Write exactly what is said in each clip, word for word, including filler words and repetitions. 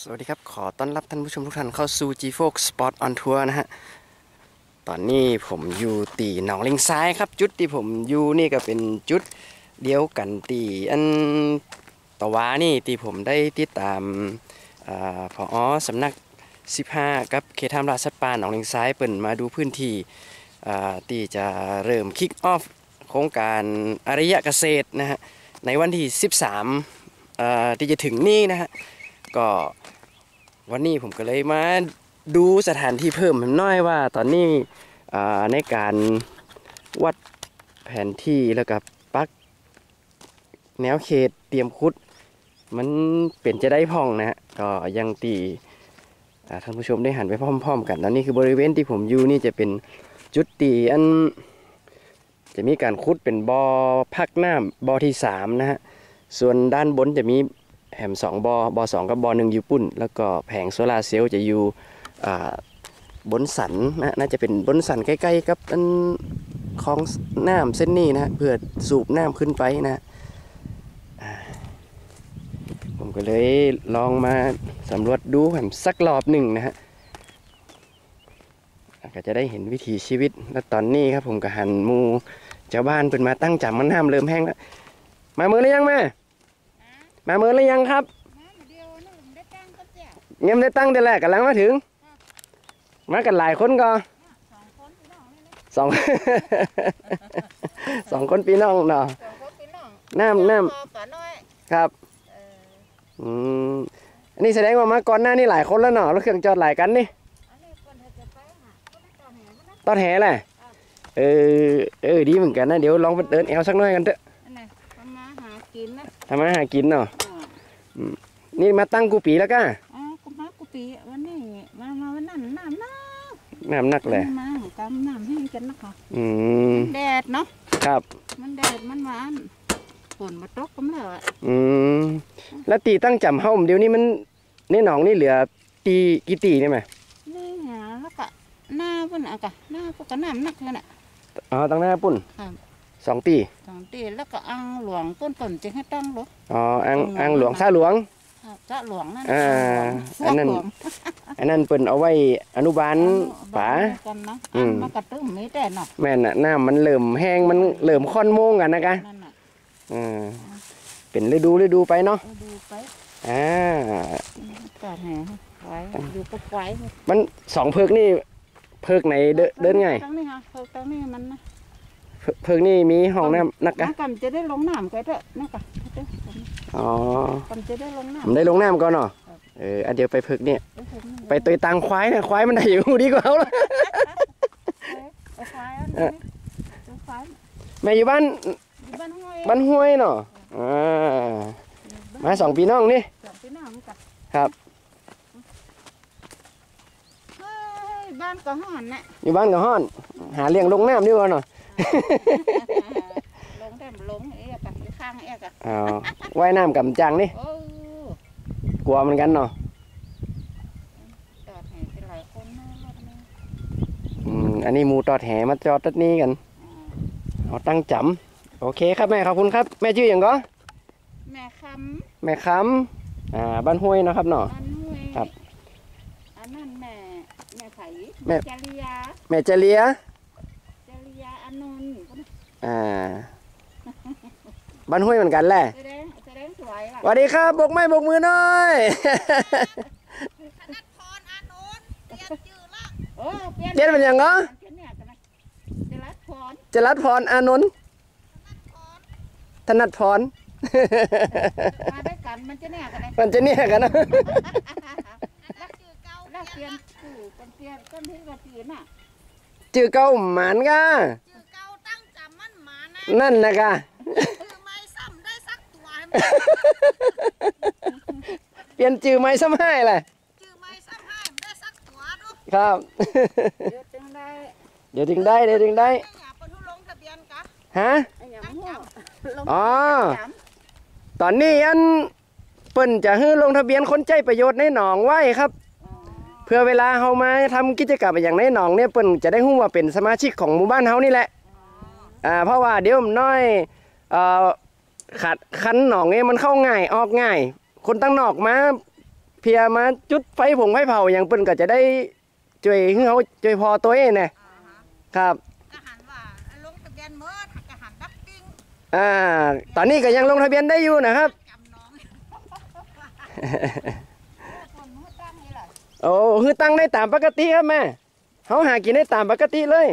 สวัสดีครับขอต้อนรับท่านผู้ชมทุกท่านเข้าสู่ จี โฟร์ Spot on Tour นะฮะตอนนี้ผมอยู่ตีหนองลิงซ้ายครับจุดที่ผมอยู่นี่ก็เป็นจุดเดียวกันตีอันตะวานี่ที่ผมได้ติดตามอ่าผอ.สำนักสิบห้ากับเขตห้ามล่าสัตว์ป่าหนองลิงซ้ายเปิ่นมาดูพื้นที่อ่าที่จะเริ่มคิกออฟโครงการอารยเกษตรนะฮะในวันที่สิบสามอ่าที่จะถึงนี่นะฮะก็วันนี้ผมก็เลยมาดูสถานที่เพิ่มน้อยว่าตอนนี้ในการวัดแผนที่แล้วกับปักแนวเขตเตรียมคุดมันเป็นจะได้พ่องนะฮะก็ยังตีท่านผู้ชมได้หันไปพร้อมๆกันแล้วนี่คือบริเวณที่ผมอยู่นี่จะเป็นจุดตีอันจะมีการคุดเป็นบ่อพักน้ำบ่อที่สามนะฮะส่วนด้านบนจะมีแหมสองบอบอสองกับบอหนึ่งอยู่ปุ่นแล้วก็แผงโซลาเซลล์จะอยู่บนสันนะน่าจะเป็นบนสันใกล้ๆกับอันคลองน้ำเส้นนี้นะเพื่อสูบน้ำขึ้นไปนะผมก็เลยลองมาสำรวจดูแหมสักรอบหนึ่งนะฮะก็จะได้เห็นวิถีชีวิตแล้วตอนนี้ครับผมก็หันมูชาวบ้านเป็นมาตั้งจำมันน้ำเริ่มแห้งแล้วมาเมื่อไรยังแม่มาเมื่อไรยังครับยังได้ตั้งแต่แรกกันแล้วมาถึงมากันหลายคนก็สองสองคนพี่น้องเนาะน้ำน้ำครับอืมอันนี้แสดงว่ามาก่อนหน้านี่หลายคนแล้วเนาะแล้วเครื่องจอดหลายกันนี่ตอนแห่แหละเออเออดีเหมือนกันนะเดี๋ยวลองไปเดินแอลสักหน่อยกันเถอะทำมาหากินนะทำมาหากินเนาะนี่มาตั้งกูปีแล้วก็อ๋อกูมากูปีวันนี้มามาวันนั้นน้ำนักน้ำนักเลยมาของกำน้ำให้กันนะคะอืมแดดเนาะครับมันแดดมันหวานฝนมาตกกันแล้วอ่ะอืมแล้วตีตั้งจำเฮ้าเดี๋ยวนี้มันนี่หนองนี่เหลือตีกี่ตีนี่ไหมนี่หาแล้วก็หน้าปุ่นอ่ะกะหน้าพวกกระน้ำนักเลยน่ะอ๋อตั้งหน้าปุ่นสองตีสองตีแล้วก็อังหลวงต้นต้นจะให้ตั้งหรออ๋ออังอังหลวงซาหลวงซาหลวงนั่นอ่าอันนั้นอันนั้นเป็นเอาไว้อนุบาลป๋าอืมมันกระตุ้มไม่แต่เนาะแม่น่ะน้ำมันเหลื่อมแห้งมันเหลื่อมค่อนโมงกันนะกันอ่าเป็นฤดูฤดูไปเนาะฤดูไปอ่าตัดแหงไว้ดูก็ไว้มันสองเพิกนี่เพิกไหนเดินเดินไงตั้งนี่ค่ะเพิกตั้งนี่มันนะเพิกนี่มีห้องน้ำนักกะกำจะได้ลงน้ำก็ได้นักกะอ๋อกำจะได้ลงน้ำได้ลงน้ำก่อนเนาะเอออันเดียวไปเพิกเนี่ยไปตัวตังควายเนี่ยควายมันได้อยู่ดีกว่าเขาเลยแม่อยู่บ้านบ้านห้วยเนาะอ่ามาสองพี่น้องนี่ครับบ้านก็ห้อนนะอยู่บ้านก็ห้อนหาเลี้ยงลงน้ำดีกว่าเนาะลงแต่ลงเอ๊ะกับข้างเอ๊ะกับอ๋อว่ายน้ำกับจังนี่กลัวเหมือนกันเนาะจอดแห่เป็นหลายคนนะรถนี้อืมอันนี้มูจอดแห่มาจอดตัดนี้กันเอาตั้งจำโอเคครับแม่ขอบคุณครับแม่ชื่ออย่างก็แม่คำแม่คำอ่าบ้านห้วยนะครับเนาะครับอันนั้นแม่แม่ไผ่แม่จริยาแม่จริยาจริยาอนุนอ่าบ้านห้วยเหมือนกันแหละแสดงแสดงสวยสวัสดีครับบกไม้บกมือหน่อยธนัดพรอนุนเปลี่ยนชื่อละโอ้เปลี่ยนเปลี่ยนเป็นยังไงจรัสพรจรัสพรอนุนธนัดพรมาได้กันมันจะเนี่ยกันมันจะเนี่ยกันนะรักเปลี่ยนชื่อคนเปลี่ยนต้นที่ว่าชื่อน่ะชื่อเก่าหมานก้าชื่อเก่าตั้งจำมันหมานะนั่นนะก้าชื่อไม่ซ้ำได้สักตัวเปลี่ยนชื่อไม่ซ้ำให้เลยชื่อไม่ซ้ำให้ได้สักตัวดูครับเดี๋ยวจึงได้เดี๋ยวจึงได้เดี๋ยวจึงได้ฮะอ๋อตอนนี้อันเปิ้นจะให้ลงทะเบียนคนใจประโยชน์ในหนองไว้ครับเพื่อเวลาเขามาทำกิจกรรมอย่างในหนองเนี่ยเปิ้นจะได้รู้ว่าเป็นสมาชิกของหมู่บ้านเขานี่แหละอ่าเพราะว่าเดี๋ยวน้อยเอ่อขัดคันหนองเนี่ยมันเข้าง่ายออกง่ายคนตั้งนอกมาพียมาจุดไฟผงไฟเผาอย่างเปิ้นก็จะได้ช่วยให้เขาช่วยพอตัวเองนะครับกะหันว่าลงทะเบียนเมื่อกะหันดับปิ้งอ่าตอนนี้ก็ยังลงทะเบียนได้อยู่นะครับโอ้คือตั้งได้ตามปกติครับแม่เขาหากินได้ตามปกติเลย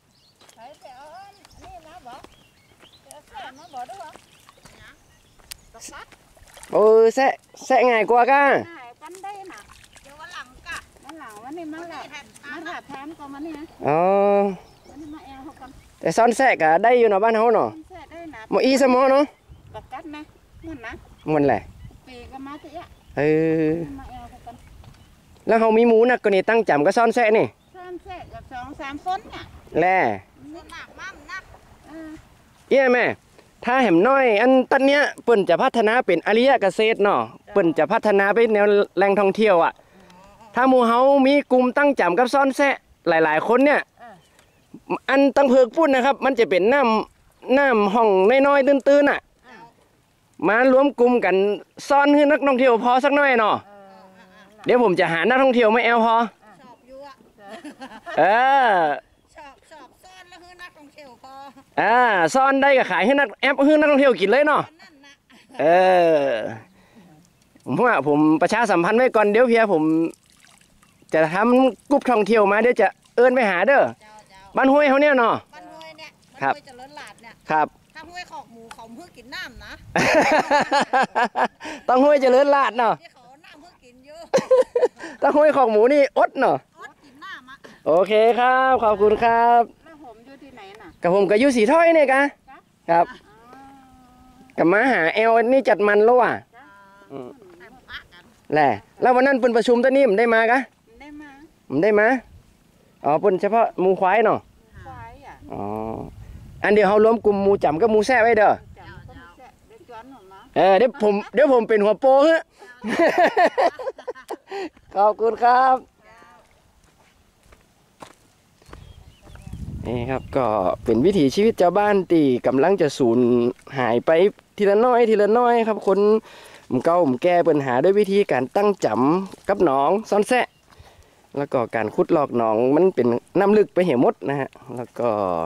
โอ้แซะแซะง่ายกว่าก้ากันได้นะเดี๋ยววันหลังกะวันหลังวันนี้มาละมาถาแทนก่อนมันนี่นะอ๋อวันนี้มาแอลเขากันแต่ซ้อนแซะก็ได้อยู่เนาะบ้านเขาเนาะแซะได้นะหมออีสมอเนาะกัดกัดไหมมันนะมันแหละปีก็มาสิอ่ะเออมาแอลเขากันแล้วเขามีหมูนักก็นี่ตั้งจำก็ซ้อนแซะนี่ซ้อนแซะกับสองสามต้นเนี่ยแล่หนักมากนักเอี้ยแม่ถ้าแหมน้อยอันตันเนี้ยเปิ้นจะพัฒนาเป็นอริยเกษตรเนาะเปิ้นจะพัฒนาไปแนวแหล่งท่องเที่ยวอ่ะถ้าหมู่เฮามีกลุ่มตั้งจำกับซ้อนแซะหลายๆคนเนี่ยอันตั้งเพิกปุ้นนะครับมันจะเป็นน้ำน้ำห้องน้อยๆตื้นๆอ่ะมารวมกลุ่มกันซ่อนให้นักท่องเที่ยวพอสักหน่อยเนาะเดี๋ยวผมจะหานักท่องเที่ยวมาแอลพอชอบอยู่อ่ะเออชอบชอบซ่อนแล้วให้นักท่องเที่ยวพออ่าซ่อนได้ก็ขายให้นักแอปให้นักท่องเที่ยวกินเลยเนาะเออผมว่าผมประชาสัมพันธ์ไว้ก่อนเดี๋ยวเพียผมจะทำกรุ๊ปท่องเที่ยวมาเดี๋ยวจะเอิ้นไปหาเด้อบ้านห้วยเขาเนี่ยเนาะบ้านห้วยเนี่ยบ้านห้วยเจริญหลาดเนี่ยครับถ้าห้วยขอกหมูเขาเพื่อกินน้ำนะต้องห้วยเจริญหลาดเนาะที่เขาน้ำเพื่อกินเยอะต้องห้วยขอกหมูนี่อดเนาะอดกินน้ำอ่ะโอเคครับขอบคุณครับแล้วผมอยู่ที่ไหนน่ะกับผมกับยูสีถ้อยเนี่ยกะครับกับมาหาเอลนี่จัดมันแล้วอ่ะแหละแล้ววันนั้นเปิ่นประชุมตัวนี้ผมได้มากะได้มาผมได้มาอ๋อเปิ่นเฉพาะหมูควายเนาะควายอ่ะอ๋ออันเดียวเขารวมกลุ่มหมูจำกับหมูแซ่ไว้เด้อเออเดี๋ยวผมเดี๋ยวผมเป็นหัวโปฮะขอบคุณครับนี่ครับก็เป็นวิถีชีวิตชาวบ้านที่กำลังจะสูญหายไปทีละน้อยทีละน้อยครับคนผมเก่าผมแก้ปัญหาด้วยวิธีการตั้งจำกับหนองซ่อนแซะแล้วก็การขุดลอกหนองมันเป็นน้ำลึกไปเหวมดนะฮะแล้วก็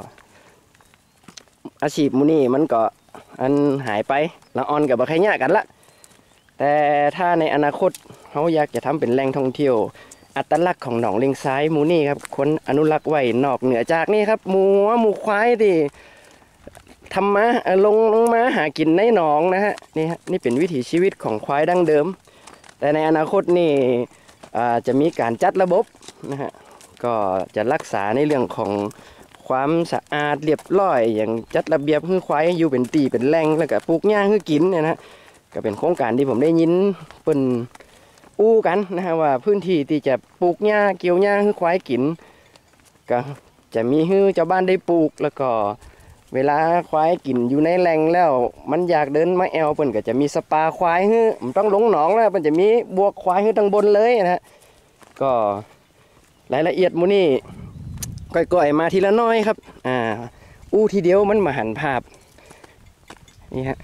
อาชีพมูนี่มันก็อันหายไปละอ่อนกับบะไคเนี่ยกันละแต่ถ้าในอนาคตเขาอยากจะทำเป็นแหล่งท่องเที่ยวอัตลักษณ์ของหนองเลงซ้ายมูนี่ครับคนอนุรักษ์ไว้นอกเหนือจากนี่ครับหมูหมูควายที่ทำมาลงลงมาหากินในหนองนะฮะนี่ฮะนี่เป็นวิถีชีวิตของควายดั้งเดิมแต่ในอนาคตนี่จะมีการจัดระบบนะฮะก็จะรักษาในเรื่องของความสะอาดเรียบร้อยอย่างจัดระเบียบให้ควายอยู่เป็นตีเป็นแหล่งแล้วก็ปลูกหญ้าให้กินเนี่ยนะก็เป็นโครงการที่ผมได้ยินเปิ้นอู้กันนะฮะว่าพื้นที่ที่จะปลูกหญ้าเกี่ยวหญ้าให้ควายกินก็จะมีให้เจ้าบ้านได้ปลูกแล้วก็เวลาควายกินอยู่ในแหล่งแล้วมันอยากเดินมาแอลเปิ้นก็จะมีสปาควายให้มันต้องลงหนองแล้วมันจะมีบวกควายให้ตั้งบนเลยนะฮะก็รายละเอียดมูนี่ก่อยๆมาทีละน้อยครับอ่าอู้ทีเดียวมันมาหันภาพนี่ฮะ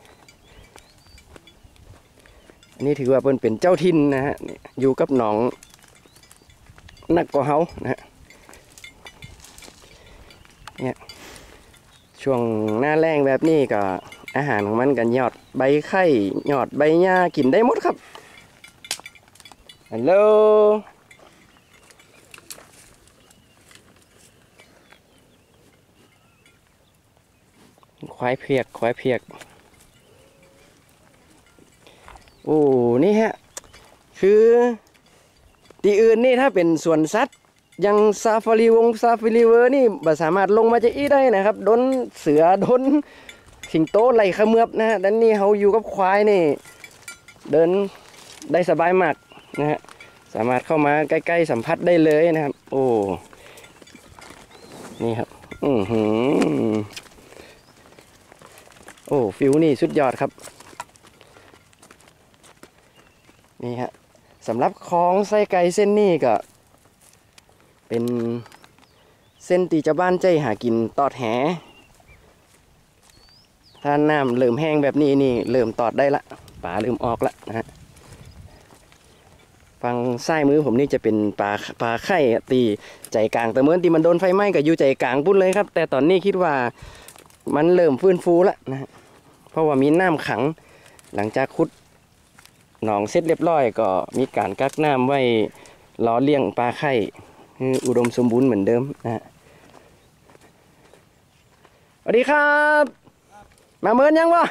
อันนี้ถือว่าเป็นเป็นเจ้าถิ่นนะฮะอยู่กับหนองนักกว่าเฮานะฮะเนี่ยช่วงหน้าแรงแบบนี้ก็อาหารของมันกันยอดใบไข่ยอดใบหญ้ากินได้หมดครับฮัลโหลควายเพียกควายเพียกโอ้นี่ฮะคือที่อื่นนี่ถ้าเป็นสวนสัตว์ยังซาฟารีวงซาฟารีเวอร์นี่บ่สามารถลงมาจะอี้ได้นะครับโดนเสือโดนสิงโตไหลขมือบนะฮะด้านนี้เขาอยู่กับควายนี่เดินได้สบายมากนะฮะสามารถเข้ามาใกล้ๆสัมผัสได้เลยนะครับโอ้นี่ครับอือหือโอ้ฟิวนี่สุดยอดครับนี่ฮะสำหรับคลองไส้ไก่เส้นนี้ก็เป็นเส้นตีเจ้าบ้านใจหากินตอดแหถ้าน้ำเริ่มแห้งแบบนี้นี่เริ่มตอดได้ละป่าเริ่มออกละนะฮะฝั่งซ้ายมือผมนี่จะเป็นป่าป่าไข่ตีใจกลางแต่เมื่อที่มันโดนไฟไหม้ก็อยู่ใจกลางปุ้นเลยครับแต่ตอนนี้คิดว่ามันเริ่มฟื้นฟูแล้วนะเพราะว่ามีน้ำขังหลังจากขุดหนองเสร็จเรียบร้อยก็มีการกักน้ำไว้รอเลี้ยงปลาไข่อุดมสมบูรณ์เหมือนเดิมนะฮะสวัสดีครับมาเมินยังวะ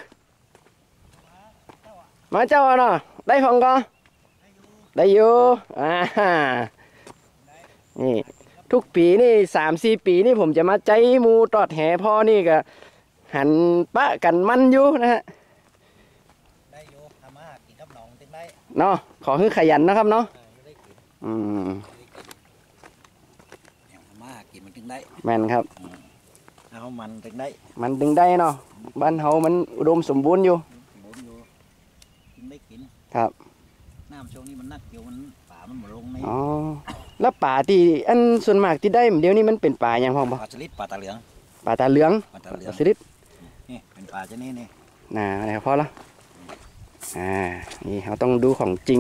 มาเจ้าเนาะได้ของก็ได้อยู่อ่านี่ทุกปีนี่สามสี่ปีนี่ผมจะมาใจมูตอดแห่พ่อนี่ก็หันปะกันมันอยู่นะฮะได้อยู่ทำมากินกับหนองติงได้เนาะขอให้ขยันนะครับเนาะอืมทำมากินมันติงได้แม่นครับเอามันติงได้มันติงได้เนาะบ้านเฮามันอุดมสมบูรณ์อยู่กินได้กินครับน้ำช่วงนี้มันนักอยู่มันป่ามันหมดลงในอ๋อแล้วป่าที่อันส่วนมากที่ได้เดี๋ยวนี้มันเป็นป่าอย่างพ่อบ่ป่าสลิดป่าตาเหลืองป่าตาเหลืองป่าตาเหลืองสลิดนี่เป็นป่าจะนี่นี่น่าอะไรพอแล้วอ่านี่เราต้องดูของจริง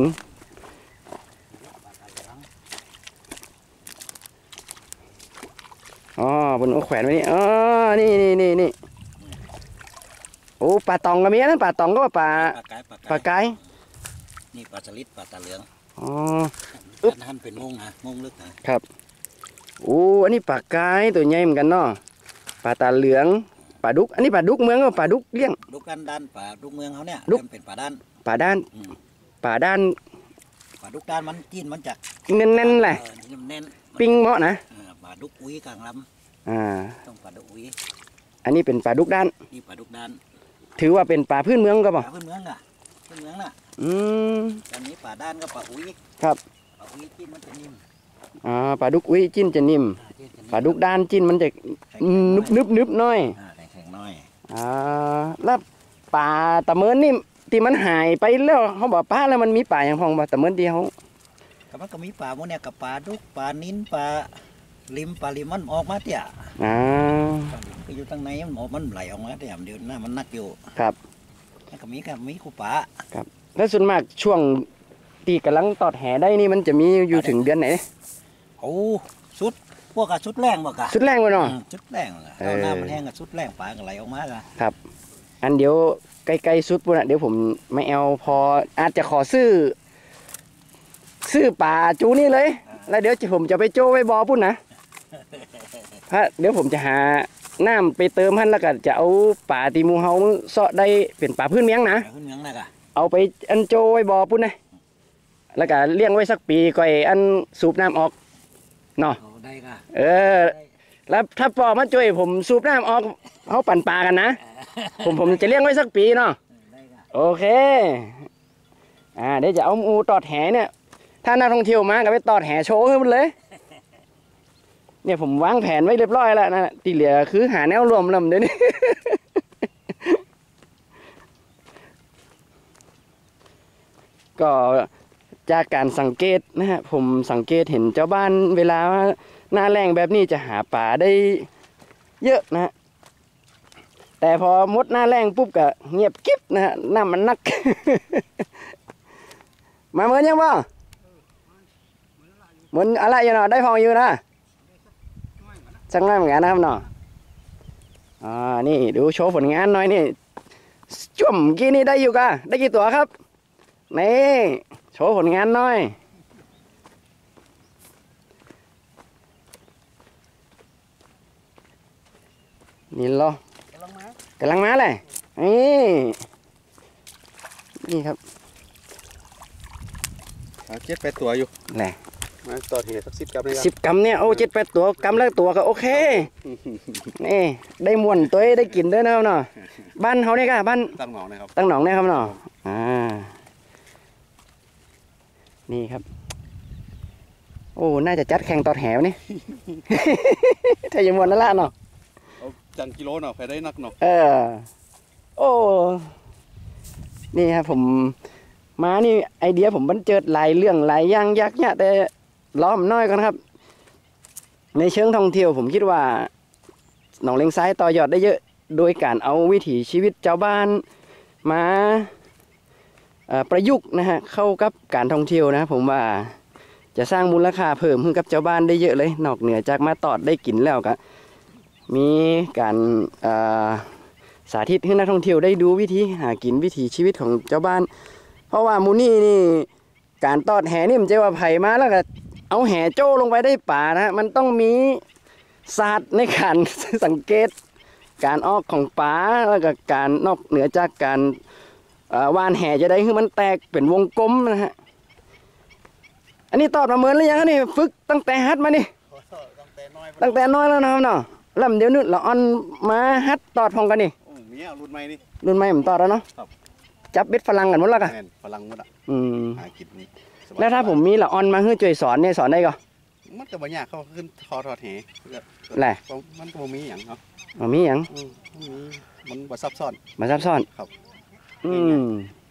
อ๋อบนโอ้แขวนไว้นี่อ๋อนี่นี่นี่นี่โอ้ป่าตองก็มีนะป่าตองก็ว่าป่าป่าไก่นี่ป่าสลิดป่าตาเหลืองอ๋ออึ๊บท่านเป็นงงฮะงงลึกนะครับโอ้อันนี้ป่าไก่ตัวใหญ่เหมือนกันเนาะป่าตาเหลืองป่าดุกอันนี้ป่าดุกเมืองก็ป่าดุกเลี้ยงดุกด้านด้านป่าดุกเมืองเขาเนี่ยเป็นป่าด้านป่าด้านป่าด้านป่าดุกด้านมันกินมันจักแน่นๆแหละปิ้งเหมาะนะป่าดุกอุ้ยกลางลำอ่าต้องป่าดุกอุ้ยอันนี้เป็นป่าดุกด้านนี่ป่าดุกด้านถือว่าเป็นป่าพื้นเมืองก็ป่ะป่าพื้นเมืองอ่ะพื้นเมืองน่ะอืมตอนนี้ป่าด้านก็ป่าอุ้ยครับป่าอุ้ยจิ้นมันจะนิ่มอ่าป่าดุกอุ้ยจิ้นจะนิ่มป่าดุกด้านจิ้นมันจะนึบนึบนึบน้อยแข็งน้อยอ่าแล้วป่าตะเมินนี่ที่มันหายไปแล้วเขาบอกป้าแล้วมันมีป่าอย่างพองป่าตะเมินที่เขาก็มันก็มีป่าพวกเนี้ยกับป่าดุกป่านิ้นป่าลิมป่าลิมมันออกมาเตี่ยอ่าก็อยู่ทางในมันออกมันไหลออกมาเตี่ยเดี๋ยวหน้ามันนักอยู่ครับก็มีกับมีคูป่าครับแล้วส่วนมากช่วงที่กำลังตอดแหได้นี่มันจะมีอยู่ถึงเดือนไหนโอ้สุดพวกกับสุดแรงพวกกับสุดแรงวะเนาะสุดแรงเอาหน้ามันแห้งกับสุดแรงป่าก็ไหลออกมาครับอันเดี๋ยวใกล้ๆสุดปุ่นอ่ะเดี๋ยวผมไม่เอาพออาจจะขอซื้อซื้อป่าจูนี่เลยแล้วเดี๋ยวผมจะไปโจ้ไว้บอปุ่นนะเพราะเดี๋ยวผมจะหาน้ำไปเติมให้แล้วก็จะเอาป่าตีมูเฮาเสาะได้เป็นป่าพื้นเมียงนะพื้นเมียงนะเอาไปอันโจ้ไว้บอปุ่นนะแล้วก็เลี้ยงไว้สักปีก่อยอันสูบน้ำออกเนาะเออแล้วถ้าปอมาช่วยผมสูบน้ำออกเขาปั่นปลากันนะผมผมจะเลี้ยงไว้สักปีเนาะโอเคอ่าเดี๋ยวจะเอาอูตอดแหเนี่ยถ้านักท่องเที่ยวมาก็ไปตอดแหโชว์ให้มันเลยเนี่ยผมวางแผนไว้เรียบร้อยแล้วนะที่เหลือคือหาแนวรวมลำเดี๋ยวนี้ก็จากการสังเกตนะฮะผมสังเกตเห็นเจ้าบ้านเวลาหน้าแรงแบบนี้จะหาป่าได้เยอะนะฮะแต่พอมดหน้าแรงปุ๊บก็เงียบกิ๊บนะฮะน้ำมันนัก มาเหมือนยังบ่เหมือนอะไรอยู่เนาะได้พองอยู่นะสักหน่อยเหมือนกันนะครับเนาะอ่านี่ดูโชว์ผลงานหน่อยนี่จุ่มกี้นี่ได้อยู่กะได้กี่ตัวครับนี่โชว์ผลงานหน่อยนี่รอกำลังมากำลังมาเลยนี่นี่ครับเจ็ดแปดตัวอยู่แหละมาต่อทีสักสิบกรัมเลยสิบกรัมเนี่ยโอ้เจ็ดแปดตัวกรัมละตัวก็โอเคนี่ได้ม่วนตัวได้กินด้วยนะครับเนาะบ้านเขาเนี่ยค่ะบ้านตั้งหนองนะครับตั้งหนองเนี่ยครับเนาะอ่านี่ครับโอ้น่าจะจัดแข่งตอดแหวนี่ถ้าอย่างม่วนนั่นละเนาะจังกิโลเนาะใครได้นักเนาะเออโอ้นี่ครับผมมานี่ไอเดียผมบันเจิดหลายเรื่องหลายอย่างยากเนี่ยแต่ล้อมน้อยกันครับในเชิงท่องเที่ยวผมคิดว่าหนองเลงซ้ายต่อยอดได้เยอะโดยการเอาวิถีชีวิตชาวบ้านมาเอ่อประยุกต์นะฮะเข้ากับการท่องเที่ยวนะผมว่าจะสร้างมูลค่าเพิ่มให้กับเจ้าบ้านได้เยอะเลยนอกเหนือจากมาตอดได้กินแล้วก็มีการเอ่อสาธิตให้นักท่องเที่ยวได้ดูวิธีหากินวิถีชีวิตของเจ้าบ้านเพราะว่ามูนี่นี่การตอดแหนี่มันจะว่าไผ่มาแล้วก็เอาแหโจ้ลงไปได้ป่านะมันต้องมีศาสตร์ในการ สังเกตการออกของป่าแล้วก็การนอกเหนือจากการวานแห่จะได้คือมันแตกเป็นวงกลมนะฮะอันนี้ตอดมาเหมือนหรือยังนี่ฝึกตั้งแต่ฮัดมานี่ตั้งแต่น้อยแล้วนะครับเนาะลำเดี๋ยวนึกเราออนมาฮัดตอดพองกันนี่โอ้มีอ่ะรุ่นใหม่นี่รุ่นใหม่ผมตอดแล้วเนาะครับจับเบ็ดฝรั่งกันหมดแล้วกันแม่นฝรั่งหมดอ่ะอืมหากินนี่สบยแล้วถ้าผมมีละออนมาให้ช่วยสอนเนี่ยสอนได้ก็มันก็บ่ยากเขาขึ้นทอทอดแหแหละมันก็บ่มีหยังเนาะอ๋อมีอย่างอืมมันมีมันบ่ซับซ้อนมาซับซ้อนครับอืม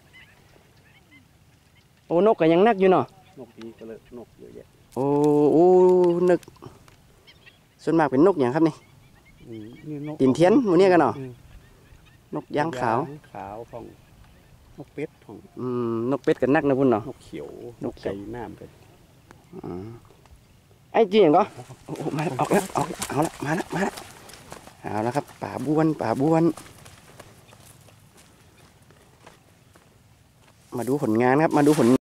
โอ้นกก็ยังนักอยู่เนาะนกนี้ก็เลยนกเยอะแยะโอ้โอ้นึกส่วนมากเป็นนกอย่างครับนี่อืมนี่นกตีนเทียนหมู่เนี่ยกันเนาะอืมนกยางขาวยงขาวของนกเป็ดของอืมนกเป็ดกันนักนะพุ่นเนาะนกเขียวนกเขียวไก่น้ำกันอืมไอ้จีนก็โอ้โหมาออกแล้วออกแล้วเอาละมาละมาละเอาละครับป่าบ้วนป่าบ้วน มาดูผลงานครับมาดูผล